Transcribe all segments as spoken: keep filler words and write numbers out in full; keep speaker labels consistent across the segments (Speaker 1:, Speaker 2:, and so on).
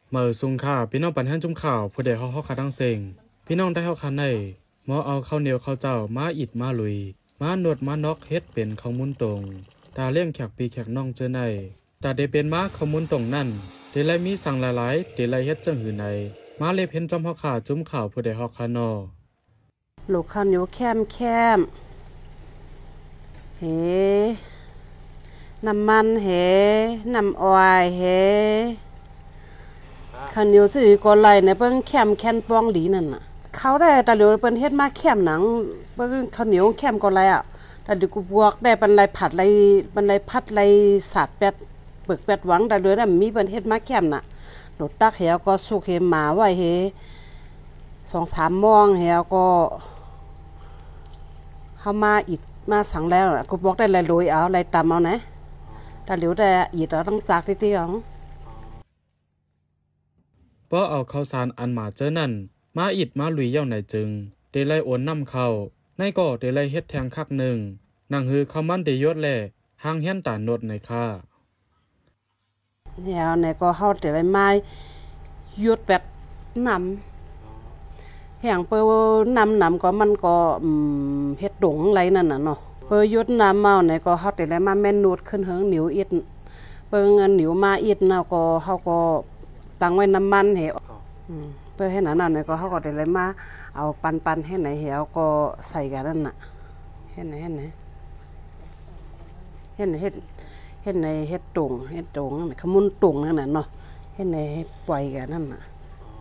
Speaker 1: เมื่อซุงข่าพี่น้องปันแห้งจุ่มข่าวผู้ใดเขาเขาขาทั้งเซ็งพี่น้องได้เขาคันในหมอเอาข้าวเหนียวข้าวเจ้ามาอิดมาลุยมาหนวดมานอกเฮ็ดเป็นข้าวมุนตรงตาเลี้ยงแขกปีแขกน้องเจอในตาได้เป็นม้าข้าวมุนตรงนั่นเดลัยมีสั่งหลายๆเดลัยเฮ็ดจังหือในมาเลยเพ่นจอมเขาขาจุ่มข่าวผู้ใดเขาคานอ
Speaker 2: ลูกข้าวเหนียวแคมแคมเฮน้ำมันเฮน้ำออยเฮข้าวเหนียวสิก็ไหลในเปิ้งแคมแคนปองดีนั่นน่ะเขาได้แต่เหลียวเปิ้นเฮ็ดมาแคมหนังเปิ้งข้าวเหนียวแคมก็ไหลอ่ะแต่ดิกูบวกได้ปันไหลผัดไหลปันไหลพัดไหลสาดแปดเปิกแปดหวังแต่เหลือได้มีเปิ้นเฮ็ดมาแคมน่ะโดดตักเหี่ยวก็สุกเฮหมาไว้เฮสองสามโมงเหี่ยวก็เข้ามาอีกมาสั่งแล้วกูบอกได้เลยโรยเอาเลยตำเอานะแต่เหลียวแต่อีเราต้องซักที่ที่ของ
Speaker 1: เพราะเอาข้าวสารอันมาเจอนั่นมาอิดมาลุยเย่าไหนจึงเดลัยโอนนำเข้าในก็เดลัยเฮ็ดแทงคักหนึ่งนางฮือข้ามันเดยศแลห้างเฮียนตาโนดในค่า
Speaker 2: เดี๋ยวในก็เฮาเดลัยไม้ยุดแปดนำแห่งเปิ้นำนำก็มันก็เฮ็ดดงไรนั่นน่ะเนาะเปิ้ยุดนำเมาในก็เฮาเดลัยมาแม่นนูดขึ้นเฮิงหนิวอิดเปิ้งอันหนิวมาอิดน่ะก็เฮาก็ตั้งไว้น้ำมันเหวเพื่อให้หนาหนาเนี่ยก็เขาก็ได้เลยมาเอาปันปันให้ไหนเหวก็ใส่กันนั่นน่ะเห็นไหนเห็นไหนเห็นไหนเห็ดเห็นไหนเห็ดตุ่งเห็ดตุ่งขมุนตุ่งนั่นน่ะเนาะเห็นไหนปล่อยกันนั่นน่ะ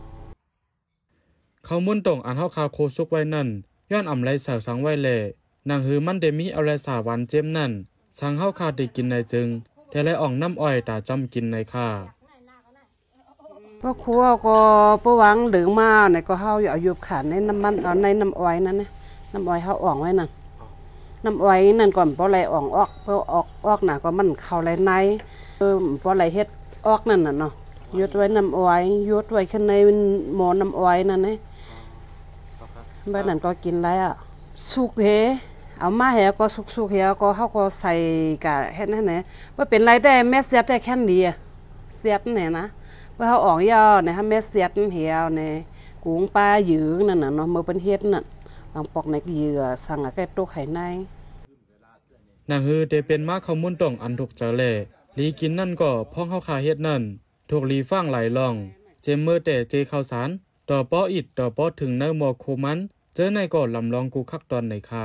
Speaker 1: เขามุนตรงอันเฮาคาโคซุกไว้นั่นย้อนอำไรสาวสังไว้แลนางหือมันเดมีเอาไรสาวันเจมนั่นสังเฮาคาได้กินในจึงแต่ไรอ่องน้ำอ้อยตาจำกินในค่า
Speaker 2: พ่อครัวก็ป้าวังหรือมาเนี่ยก็เฮาอยู่อายุขันในน้ำมันเอาในน้ำอ้อยนั่นนะน้ำอ้อยเฮาอ่องไว้นั่นน้ำอ้อยนั่นก่อนป้าไรอ่องออกป้าออกออกหนาก็มันเข้าไรในเออป้าไรเฮ็ดออกนั่นน่ะเนาะยดไว้น้ำอ้อยยดไว้ข้างในหม้อน้ำอ้อยนั่นนะบ้านนั้นก็กินไรอ่ะสุกเฮเอามาเฮก็สุกสุกเฮก็เฮาก็ใส่กะเฮ็ดนั่นแหละว่าเป็นไรได้แม่เสียดได้แค่นี้เสียดเนี่ยนะเมื่อเขาออกยอเนี่ยฮะแม่เสียดเหี่ยวเนี่ยกุ้งปลาหยืงนั่นน่ะเนาะมือเป็นเฮ็ดน่ะบางปอกในเหยื่อสั่งอะแก่ตัวไข่ใน
Speaker 1: นางฮือเดเป็นมาข้าวมุนตรงอันถูกเจอแลลีกินนั่นก็พ้องเข้าคาเฮ็ดนั่นถูกลีฟังไหลลองเจมเมื่อแต่เจข้าวสารต่อป้ออิดต่อป้อถึงเนื้อหมอโคมันเจอในก็ลำลองกูคักตอนในค่า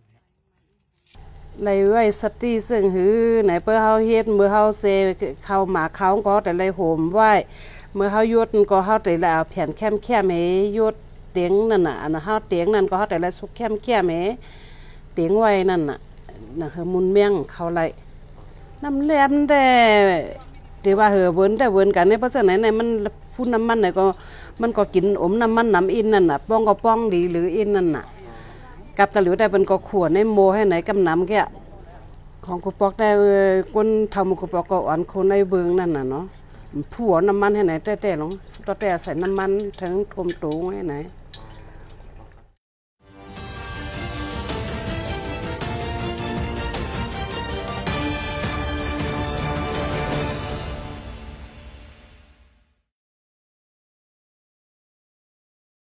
Speaker 2: ไรไว้สติซึ่งหือไหนเพื่อเฮาเฮ็ดเมื่อเฮาเซเข้าหมาเขาก็แต่ไรโหมไว้เมื่อเฮายุดก็เฮาแต่ละเอาแผ่นแคมแคมให้ยุดเตียงนั่นน่ะอันเฮาเตียงนั่นก็เฮาแต่ละสุกแคมแคมให้เตียงไว้นั่นน่ะน่ะคือมุนเมี่ยงเขาไรน้ำแหลมแต่ที่ว่าเหอเวินแต่เวินกันในเพราะฉะนั้นไหนมันพูดน้ำมันไหนก็มันก็กินอมน้ำมันน้ำอินนั่นน่ะป้องก็ป้องดีหรืออินนั่นน่ะกับตะหลิวได้เป็นก็ขวดในโมให้ไหนกำน้ำแกของกูปอกได้คนทำกูปอกก็อ่อนคนในเบืองนั่นน่ะเนาะผัวน้ำมันให้ไหนแต่แต่ลงแต่ใส่น้ำมันทั้งกลมตูงให้ไหน